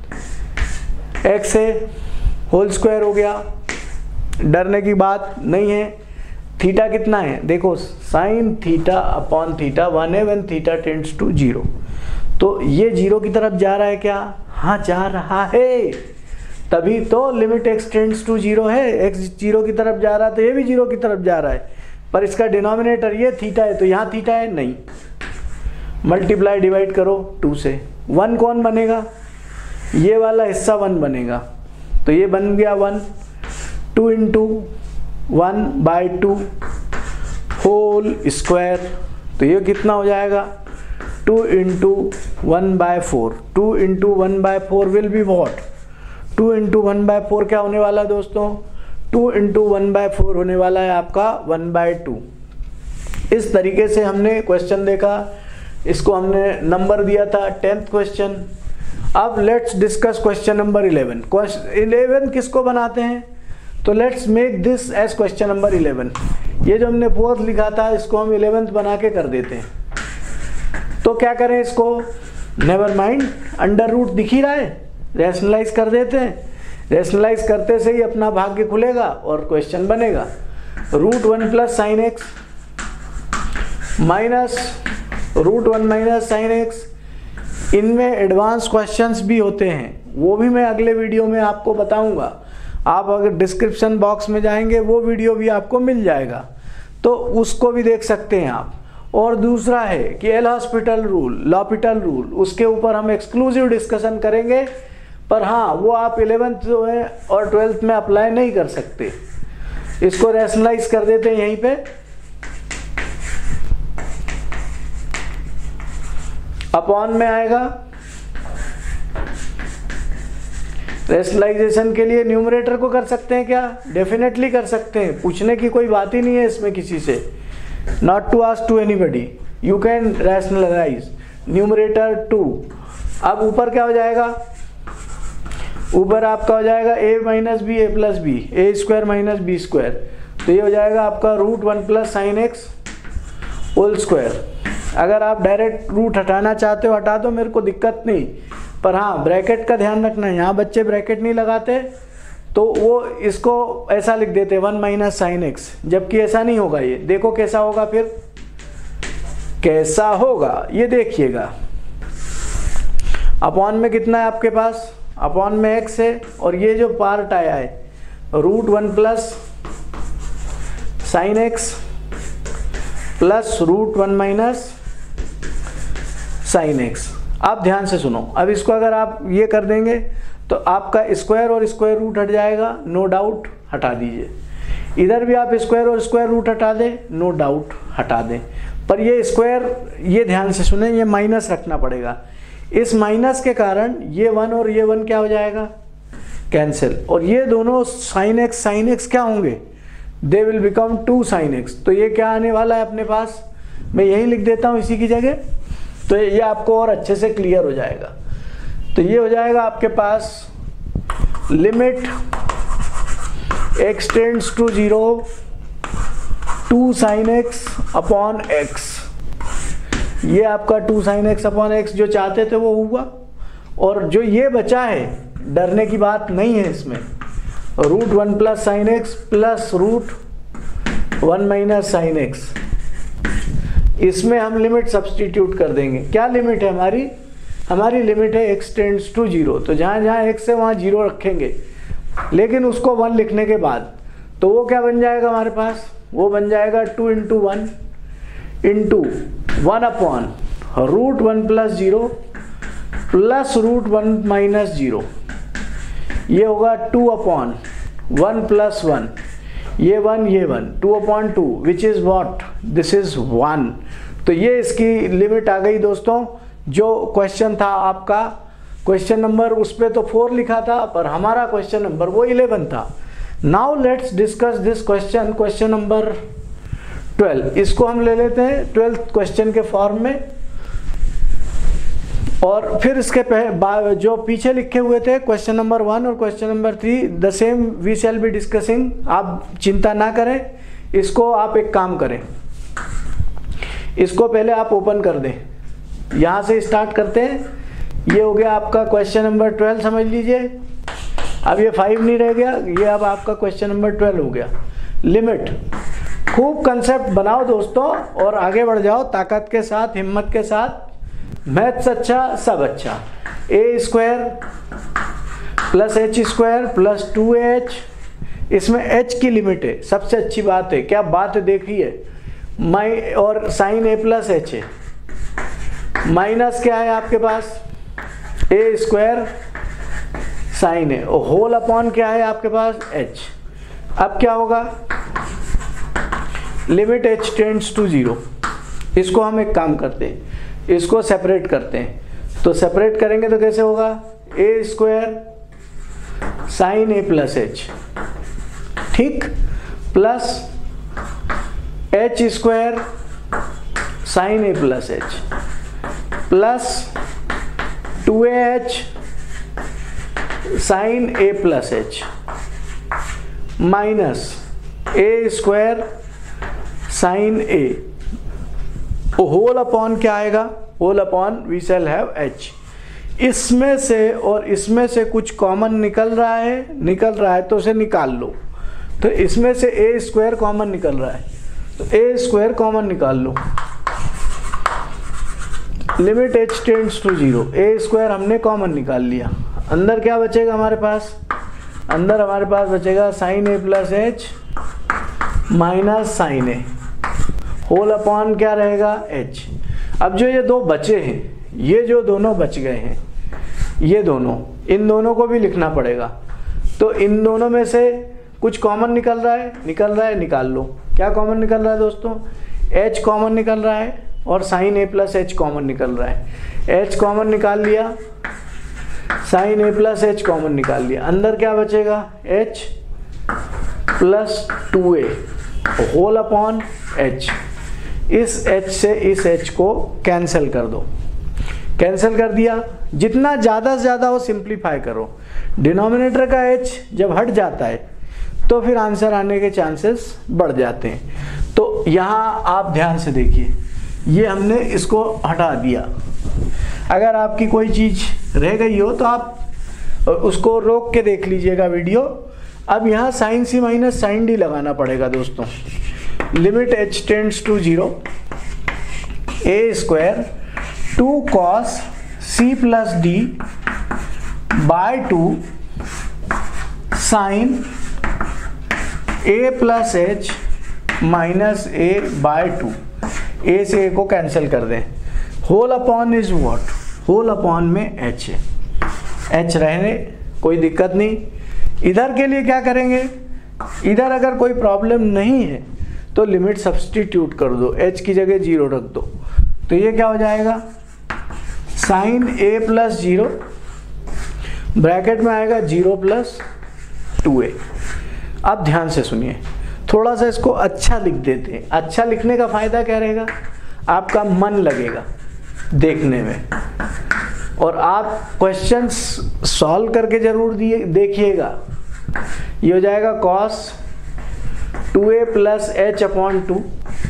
x है होल स्क्वायर हो गया, डरने की बात नहीं है। थीटा कितना है, देखो साइन थीटा अपॉन थीटा 1 है व्हेन थीटा टेंड्स टू 0, तो ये 0 की तरफ जा रहा है क्या, हाँ जा रहा है, तभी तो लिमिट x टेंड्स टू 0 है, x 0 की तरफ जा रहा है तो ये भी 0 की तरफ जा रहा है, पर इसका डिनोमिनेटर ये थीटा है, तो यहाँ थीटा है नहीं, मल्टीप्लाई डिवाइड करो 2 से, 1 कौन बनेगा, ये वाला हिस्सा 1 बनेगा, तो ये बन गया 1, 2 इंटू 1 बाय 2 होल स्क्वायर, तो ये कितना हो जाएगा 2 into 1 by 4, 2 into 1 by 4 will be what, 2 into 1 by 4 क्या होने वाला है दोस्तों, 2 इंटू 1 बाय 4 होने वाला है आपका 1 बाय 2। इस तरीके से हमने क्वेश्चन देखा, इसको हमने नंबर दिया था 10th क्वेश्चन। अब लेट्स डिस्कस क्वेश्चन नंबर 11। 11 किसको बनाते हैं, तो let's make this as question number 11। ये जो हमने 4th लिखा था इसको हम 11th बना के कर देते हैं, तो क्या करें इसको, नेवर माइंड, अंडर रूट दिख ही रहा है, रैशनलाइज कर देते हैं, रैशनलाइज करते से ही अपना भाग्य खुलेगा और क्वेश्चन बनेगा। √1 plus sine x minus √1 minus sine x, इनमें एडवांस क्वेश्चंस भी होते हैं, वो भी मैं अगले वीडियो में आपको बताऊंगा। आप अगर डिस्क्रिप्शन बॉक्स में जाएंगे वो वीडियो भी आपको मिल जाएगा, तो उसको भी देख सकते हैं आप। और दूसरा है कि L hospital rule, L'Hopital rule, उसके ऊपर हम एक्सक्लूसिव डिस्कशन करेंगे, पर हाँ वो आप 11th और 12th में अप्लाई नहीं कर सकते। इसको रैशनलाइज कर देते हैं यहीं पे, अपॉन में आएगा, रैशनलाइजेशन के लिए न्यूमरेटर को कर सकते हैं क्या, डेफिनेटली कर सकते हैं, पूछने की कोई बात ही नहीं है इसमें किसी से, not to ask to anybody, you can rationalise numerator 2। अब ऊपर क्या हो जाएगा, ऊपर आपका हो जाएगा a minus b a plus b, a square minus b square, तो ये हो जाएगा आपका √1 plus sine x whole square. अगर आप डायरेक्ट रूट हटाना चाहते हो हटा दो, मेरे को दिक्कत नहीं, पर हाँ ब्रैकेट का ध्यान रखना है। यहाँ बच्चे ब्रैकेट नहीं लगाते तो वो इसको ऐसा लिख देते 1 माइनस साइन एक्स, जबकि ऐसा नहीं होगा। ये देखो कैसा होगा, फिर कैसा होगा ये देखिएगा। अपॉन में कितना है आपके पास, अपॉन में एक्स है, और ये जो पार्ट आया है root 1 plus sine x plus root 1 minus sine x. आप ध्यान से सुनो, अब इसको अगर आप ये कर देंगे तो आपका स्क्वायर और स्क्वायर रूट हट जाएगा, नो डाउट हटा दीजिए। इधर भी आप स्क्वायर और स्क्वायर रूट हटा दें, नो डाउट हटा दें। पर ये स्क्वायर, ये ध्यान से सुने, ये माइनस रखना पड़ेगा। इस माइनस के कारण ये 1 और ये 1 क्या हो जाएगा, कैंसिल, और ये दोनों साइन एक्स क्या होंगे, they will become 2 sine x. तो ये क्या आने वाला है अपने पास, मैं यही लिख देता हूँ इसी की जगह, तो ये आपको और अच्छे से क्लियर हो जाएगा। तो ये हो जाएगा आपके पास limit x tends to 0 2 sine x upon x. ये आपका 2 साइन एक्स अपॉन एक्स जो चाहते थे वो हुआ, और जो ये बचा है डरने की बात नहीं है इसमें, root 1 plus sine x plus root 1 minus sine x, इसमें हम लिमिट सब्सटीट्यूट कर देंगे। क्या लिमिट है हमारी, हमारी लिमिट है x टेंड्स टू 0, तो जहाँ जहाँ x है वहाँ 0 रखेंगे, लेकिन उसको 1 लिखने के बाद तो वो क्या बन जाएगा हमारे पास, वो बन जाएगा 2 into 1 upon root 1 plus 0 plus root 1 minus 0, ये होगा 2 अपॉन 1 प्लस 1, ये 1 2 upon 2 which is what, this is 1। तो ये इसकी लिमिट आ गई दोस्तों। जो क्वेश्चन था आपका, क्वेश्चन नंबर उस पर तो 4 लिखा था, पर हमारा क्वेश्चन नंबर वो 11 था। Now let's discuss this question, question number 12। इसको हम ले लेते हैं 12th क्वेश्चन के फॉर्म में, और फिर इसके जो पीछे लिखे हुए थे क्वेश्चन नंबर 1 और question number 3 the same we shall be discussing. आप चिंता ना करें, इसको आप एक काम करें, इसको पहले आप ओपन कर दें, यहाँ से स्टार्ट करते हैं। ये हो गया आपका क्वेश्चन नंबर 12 समझ लीजिए। अब ये 5 नहीं रह गया, ये अब आपका क्वेश्चन नंबर 12 हो गया। लिमिट, खूब कंसेप्ट बनाओ दोस्तों और आगे बढ़ जाओ ताकत के साथ, हिम्मत के साथ। मैथ्स अच्छा, सब अच्छा। A square plus h square plus 2h, इसमें h की लिमिट है, सबसे अच्छी बात है। क्या बात है देखिए, माइ और साइन a प्लस एच है, माइनस क्या है आपके पास, ए स्क्वायर साइन है, और होल अपॉन क्या है आपके पास, h। अब क्या होगा, लिमिट h टेंड्स टू 0। इसको हम एक काम करते हैं, इसको सेपरेट करते हैं। तो सेपरेट करेंगे तो कैसे होगा, a square sine a plus h, ठीक, plus h square sine a plus h plus 2ah sine a plus h minus a square sine a, whole upon क्या आएगा, whole upon we shall have h। इसमें से और इसमें से कुछ common निकल रहा है तो उसे निकाल लो। तो इसमें से ए स्क्वायर कॉमन निकल रहा है, तो ए स्क्वायर कॉमन निकाल लो। Limit h tends to 0, a square हमने कॉमन निकाल लिया। अंदर क्या बचेगा हमारे पास, अंदर हमारे पास बचेगा sine a plus h minus sine a, whole upon क्या रहेगा, h। अब जो ये दो बचे हैं, ये जो दोनों बच गए हैं, ये दोनों, इन दोनों को भी लिखना पड़ेगा। तो इन दोनों में से कुछ कॉमन निकल रहा है, निकाल लो। क्या कॉमन निकल रहा है दोस्तों, h कॉमन निकल रहा है और sine a plus h common निकल रहा है। h कॉमन निकाल लिया, sine a plus h common निकाल लिया। अंदर क्या बचेगा, h plus 2a whole upon h। इस h से इस h को कैंसिल कर दो, कैंसिल कर दिया। जितना ज़्यादा से ज़्यादा हो सिंप्लीफाई करो। डिनोमिनेटर का h जब हट जाता है तो फिर आंसर आने के चांसेस बढ़ जाते हैं। तो यहाँ आप ध्यान से देखिए, ये हमने इसको हटा दिया। अगर आपकी कोई चीज़ रह गई हो तो आप उसको रोक के देख लीजिएगा वीडियो। अब यहाँ sine c minus sine d लगाना पड़ेगा दोस्तों। Limit h tends to 0 a square 2 cos c plus d by 2 sine a plus h minus a by 2। a से a को कैंसिल कर दें। Whole upon is what, whole upon में h है, h रहने कोई दिक्कत नहीं। इधर के लिए क्या करेंगे, इधर अगर कोई प्रॉब्लम नहीं है तो लिमिट सब्सटीट्यूट कर दो, h की जगह 0 रख दो। तो ये क्या हो जाएगा, साइन a प्लस 0 ब्रैकेट में आएगा 0 प्लस 2a। अब ध्यान से सुनिए, थोड़ा सा इसको अच्छा लिख देते हैं। अच्छा लिखने का फ़ायदा क्या रहेगा, आपका मन लगेगा देखने में और आप क्वेश्चंस सॉल्व करके ज़रूर देखिएगा। ये हो जाएगा cos 2a plus h upon 2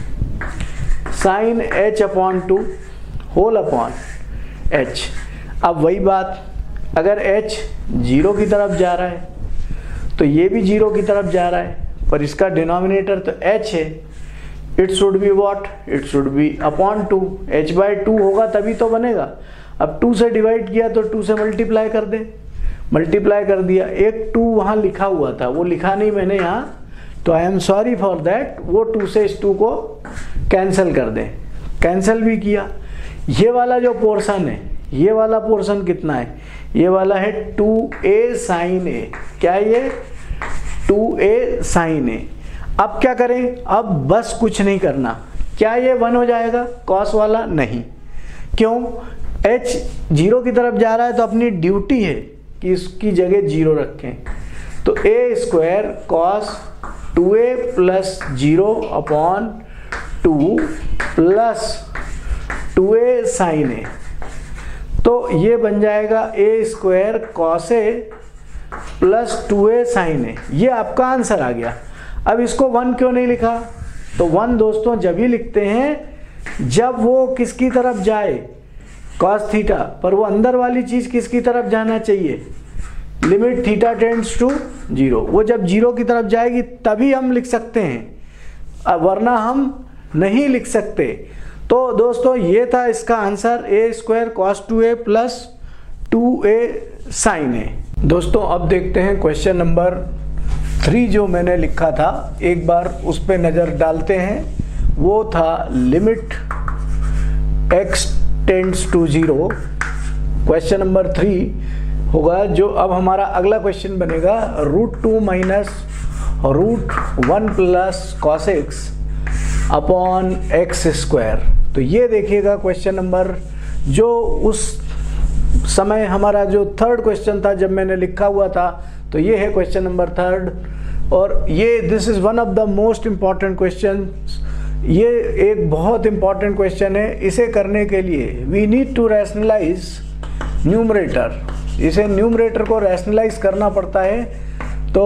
sine h upon 2 whole upon h। अब वही बात, अगर h 0 की तरफ जा रहा है तो ये भी 0 की तरफ जा रहा है, पर इसका डिनोमिनेटर तो h है। It should be what, it should be upon 2, h by 2 होगा तभी तो बनेगा। अब 2 से डिवाइड किया तो 2 से मल्टीप्लाई कर दे, मल्टीप्लाई कर दिया। एक 2 वहाँ लिखा हुआ था, वो लिखा नहीं मैंने यहाँ, तो I am sorry for that. वो 2 से इस 2 को कैंसिल कर दें, कैंसिल भी किया। ये वाला जो पोर्शन है, ये वाला पोर्शन कितना है, ये वाला है 2a साइन a। क्या है ये, 2a साइन a। अब क्या करें, अब बस कुछ नहीं करना। क्या ये 1 हो जाएगा कॉस वाला, नहीं। क्यों, h 0 की तरफ जा रहा है तो अपनी ड्यूटी है कि इसकी जगह 0 रखें। तो a square cos 2a plus 0 upon 2 plus 2a sine a। तो ये बन जाएगा a square cos a plus 2a sine a। ये आपका आंसर आ गया। अब इसको 1 क्यों नहीं लिखा, तो 1 दोस्तों जब ही लिखते हैं जब वो किसकी तरफ जाए, कॉस थीटा, पर वो अंदर वाली चीज़ किसकी तरफ जाना चाहिए, लिमिट थीटा टेंड्स टू 0। वो जब 0 की तरफ जाएगी तभी हम लिख सकते हैं, वरना हम नहीं लिख सकते। तो दोस्तों ये था इसका answer, a square cos 2a plus 2a sine a। दोस्तों अब देखते हैं क्वेश्चन नंबर 3 जो मैंने लिखा था, एक बार उस पर नज़र डालते हैं। वो था limit x tends to 0। Question number 3 होगा जो अब हमारा अगला क्वेश्चन बनेगा, √2 minus √1 plus cos x upon x square. तो ये देखिएगा क्वेश्चन नंबर, जो उस समय हमारा जो 3rd क्वेश्चन था जब मैंने लिखा हुआ था, तो ये है क्वेश्चन नंबर 3rd। और ये this is one of the most important question. ये एक बहुत इम्पॉर्टेंट क्वेश्चन है। इसे करने के लिए we need to rationalise numerator. इसे न्यूमरेटर को रैशनलाइज करना पड़ता है। तो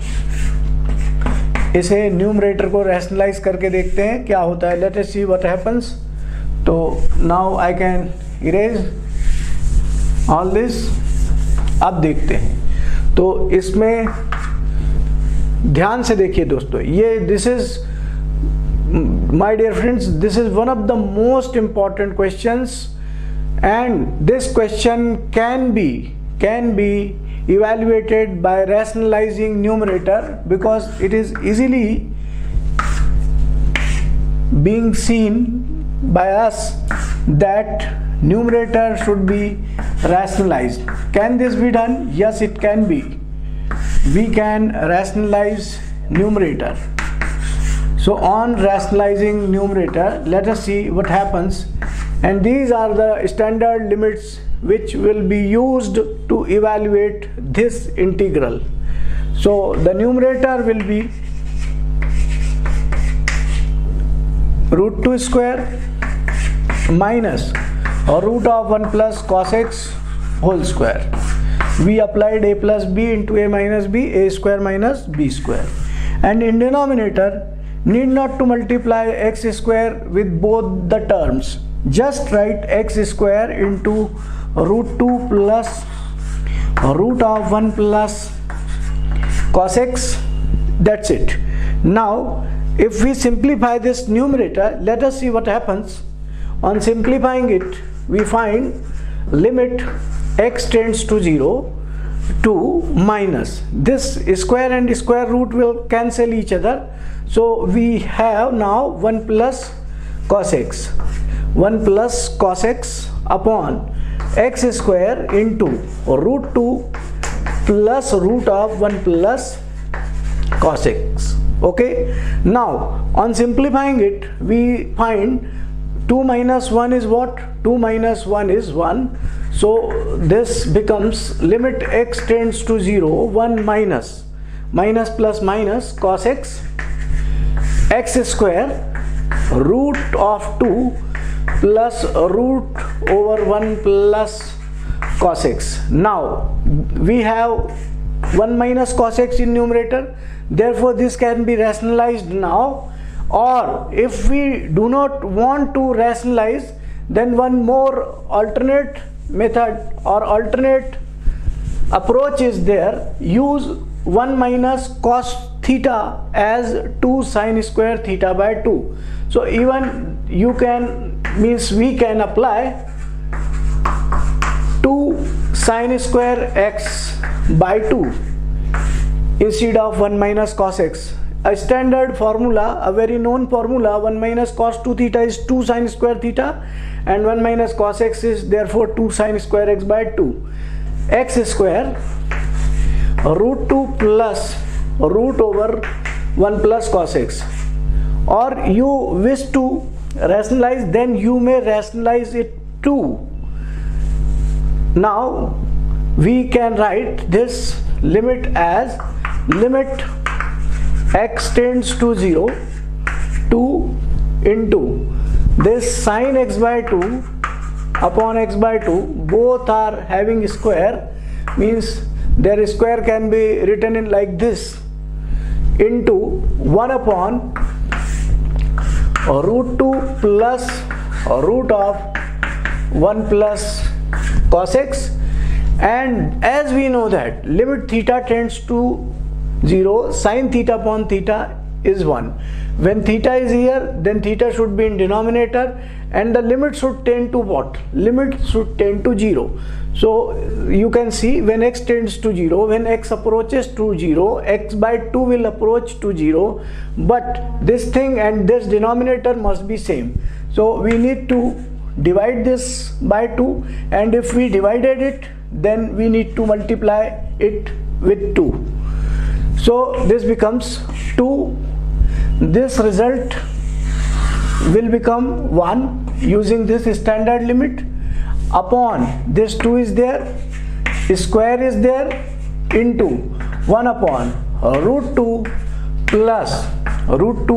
इसे न्यूमरेटर को रैशनलाइज करके देखते हैं क्या होता है। Let us see what happens. तो now I can erase all this. अब देखते हैं, तो इसमें ध्यान से देखिए दोस्तों, ये this is my dear friends, this is one of the most important questions and this question can be evaluated by rationalizing numerator because it is easily being seen by us that numerator should be rationalized. Can this be done? Yes, it can be. We can rationalize numerator. So on rationalizing numerator, let us see what happens. And these are the standard limits which will be used to evaluate this integral. So the numerator will be √2 square minus or root of 1 plus cos x whole square. We applied a plus b into a minus b, a square minus b square. And in denominator need not to multiply x square with both the terms. Just write x square into root 2 plus root of 1 plus cos x. That's it. Now if we simplify this numerator, let us see what happens. On simplifying it, we find limit x tends to 0 to minus this square and square root will cancel each other, so we have now 1 plus cos x, 1 plus cos x upon x square into root 2 plus root of 1 plus cos x. Okay, now on simplifying it, we find 2 minus 1 is what? 2 minus 1 is 1. So this becomes limit x tends to 0, 1 minus plus minus cos x, x square root of 2 plus root over 1 plus cos x. Now we have 1 minus cos x in numerator, therefore this can be rationalized now. Or if we do not want to rationalize, then one more alternate method or alternate approach is there. Use 1 minus cos theta as 2 sin square theta by 2. So even you can, means we can apply 2 sin square x by 2 instead of 1 minus cos x. A standard formula, a very known formula, 1 minus cos 2 theta is 2 sin square theta, and 1 minus cos x is therefore 2 sin square x by 2. X square root 2 plus root over 1 plus cos x. Or you wish to rationalize, then you may rationalize it too. Now we can write this limit as limit x tends to 0 2 into this sin x by 2 upon x by 2, both are having square, means their square can be written in like this, into 1 upon root 2 plus root of 1 plus cos x. And as we know that limit theta tends to 0, sin theta upon theta is 1. When theta is here, then theta should be in denominator, and the limit should tend to what? Limit should tend to 0. So you can see when x tends to 0, when x approaches to 0, x by 2 will approach to 0, but this thing and this denominator must be same. So we need to divide this by 2, and if we divided it, then we need to multiply it with 2. So this becomes 2. This result will become 1 using this standard limit upon this 2 is there, square is there, into 1 upon root 2 plus root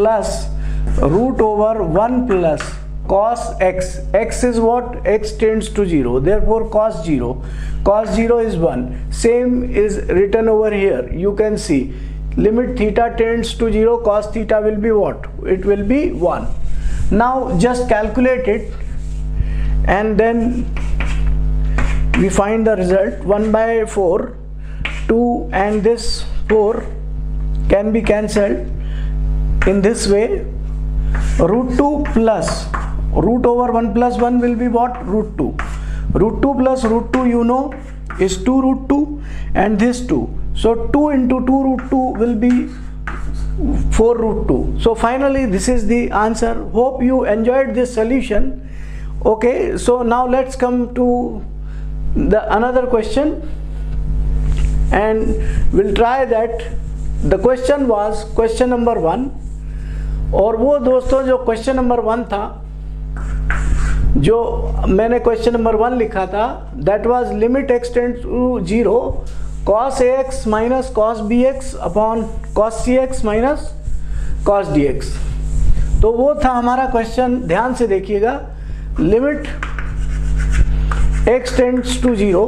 over 1 plus cos x. X is what? X tends to 0, therefore cos 0. Cos 0 is 1. Same is written over here. You can see limit theta tends to 0, cos theta will be what? It will be 1. Now just calculate it, and then we find the result. 1 by 4, 2 and this 4 can be cancelled in this way. Root 2 plus root over 1 plus 1 will be what? Root 2. Root 2 plus root 2 you know is 2 root 2, and this 2. So 2 into 2 root 2 will be 4 root 2. So finally this is the answer. Hope you enjoyed this solution. Okay, so now let's come to the another question, and we'll try that. The question was question number 1, और वो दोस्तों जो question number 1 था, जो मैंने question number 1 लिखा था, that was limit x tends to 0 cos ax minus cos bx upon cos cx minus cos dx. तो वो था हमारा क्वेश्चन. ध्यान से देखिएगा. Limit x tends to 0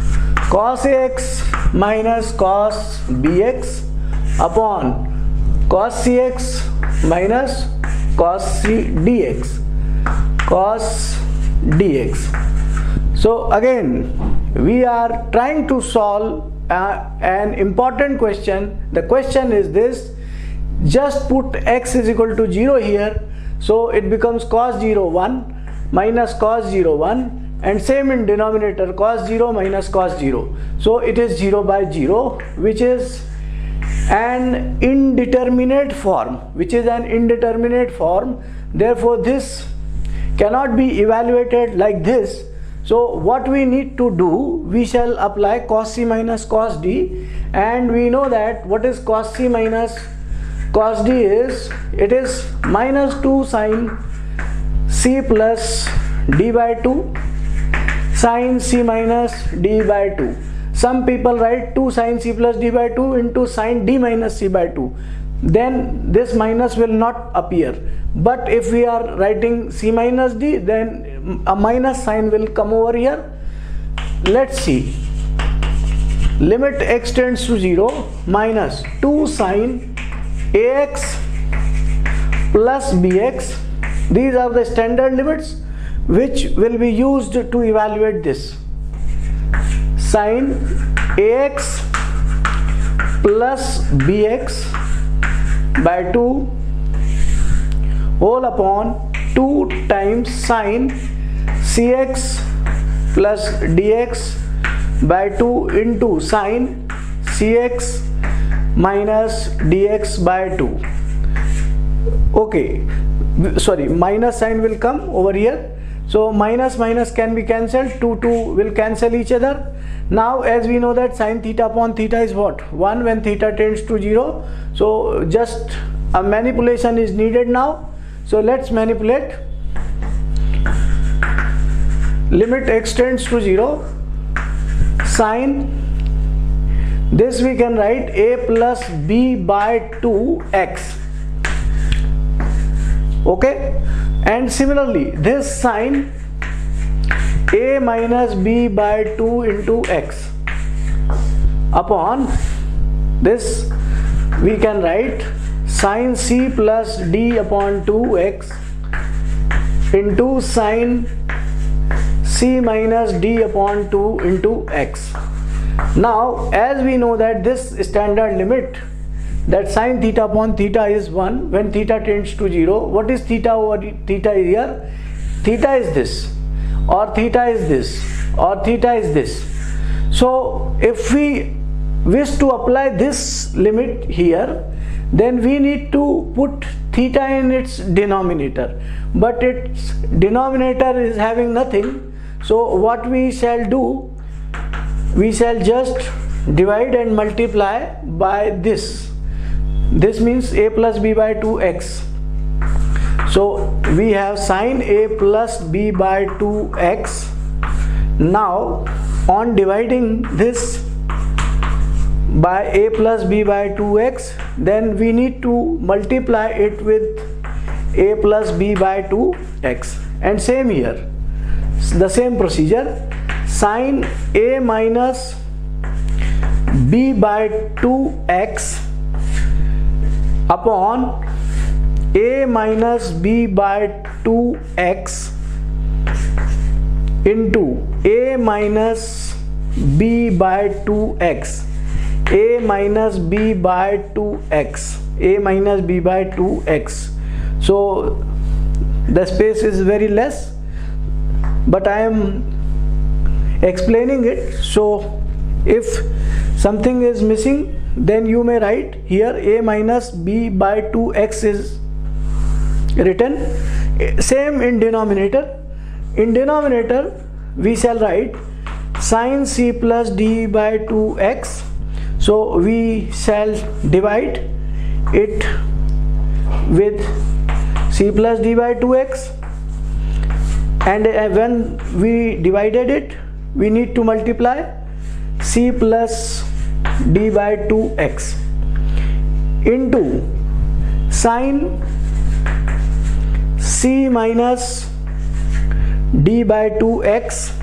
cos ax minus cos bx upon cos cx minus cos c dx, cos dx. So again we are trying to solve an important question. The question is this: just put x is equal to 0 here, so it becomes cos 0 1 minus cos 0 1, and same in denominator, cos 0 minus cos 0, so it is 0 by 0, which is an indeterminate form, therefore this cannot be evaluated like this. So what we need to do, we shall apply cos c minus cos d, and we know that what is cos c minus cos d is, it is minus 2 sin c plus d by 2 sin c minus d by 2. Some people write 2 sin c plus d by 2 into sin d minus c by 2, then this minus will not appear. But if we are writing c minus d, then a minus sign will come over here. Let's see. Limit x tends to 0 minus 2 sin ax plus bx. These are the standard limits which will be used to evaluate this. Sin ax plus bx by 2 whole upon 2 times sin cx plus dx by 2 into sin cx minus dx by 2. Okay, sorry, minus sign will come over here, so minus minus can be cancelled, 2 will cancel each other. Now as we know that sin theta upon theta is what? 1 when theta tends to 0. So just a manipulation is needed now. So let's manipulate. Limit x tends to 0, sin, this we can write a plus b by 2x. Okay, and similarly this sin a minus b by 2 into x upon this we can write sin c plus d upon 2x into sin c minus d upon 2 into x. Now as we know that this standard limit, that sin theta upon theta is 1 when theta tends to 0. What is theta over theta here? Theta is this, or theta is this, or theta is this. So if we wish to apply this limit here, then we need to put theta in its denominator, but its denominator is having nothing. So what we shall do, we shall just divide and multiply by this. This means a plus b by 2x. So we have sin a plus b by 2x. Now on dividing this by a plus b by 2x, then we need to multiply it with a plus b by 2x, and same here, the same procedure. Sin a minus b by 2x upon a minus b by 2x into a minus b by 2x, a minus b by 2x, a minus b by 2x. So the space is very less, but I am explaining it. So if something is missing, then you may write here a minus b by 2x is written. Same in denominator. In denominator we shall write sin c plus d by 2x. So we shall divide it with c plus d by 2x, and when we divided it, we need to multiply c plus d by 2x into sin c minus d by 2x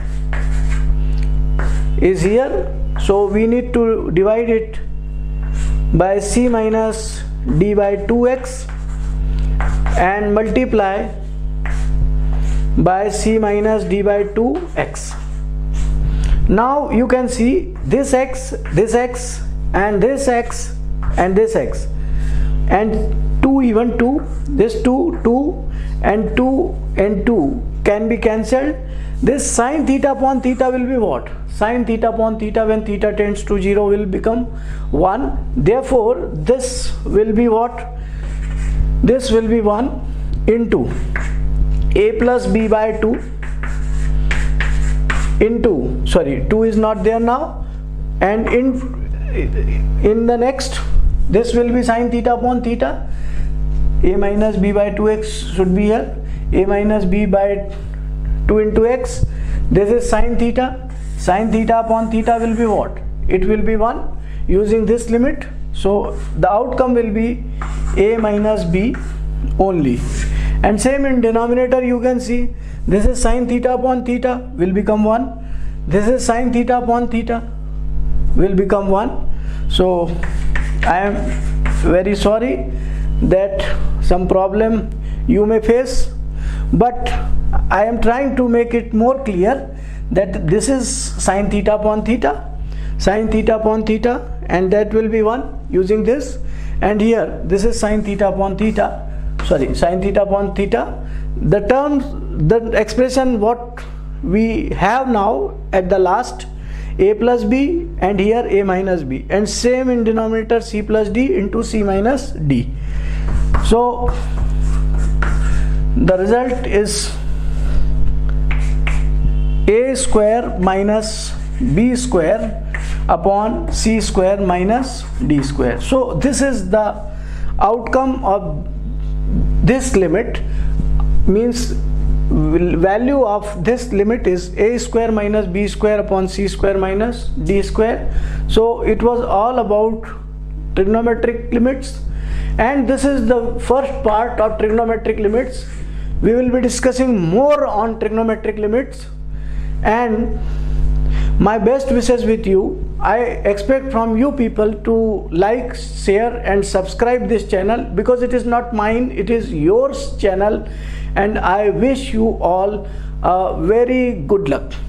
is here. So we need to divide it by c minus d by 2x and multiply by c minus d by 2x. Now you can see this x and this x and this x, and 2 even 2, this 2 and 2 and 2 can be cancelled. This sin theta upon theta will be what? Sin theta upon theta when theta tends to 0 will become 1. Therefore this will be what? This will be 1 into a plus b by 2 into, sorry, 2 is not there now, and in the next this will be sin theta upon theta. A minus b by 2x should be here. A minus b by 2 into x. This is sin theta. Sin theta upon theta will be what? It will be 1 using this limit. So the outcome will be a minus b only. And same in denominator, you can see this is sin theta upon theta will become 1. This is sin theta upon theta will become 1. So I am very sorry that some problem you may face, but I am trying to make it more clear that this is sin theta upon theta, and that will be 1 using this, and here this is sin theta upon theta, sorry, sin theta upon theta. The terms, the expression what we have now at the last, a plus b, and here a minus b, and same in denominator c plus d into c minus d. So the result is a square minus b square upon c square minus d square. So this is the outcome of this limit, means value of this limit is a square minus b square upon c square minus d square. So it was all about trigonometric limits, and this is the first part of trigonometric limits. We will be discussing more on trigonometric limits, and my best wishes with you. I expect from you people to like, share and subscribe this channel, because it is not mine, it is yours channel, and I wish you all very good luck.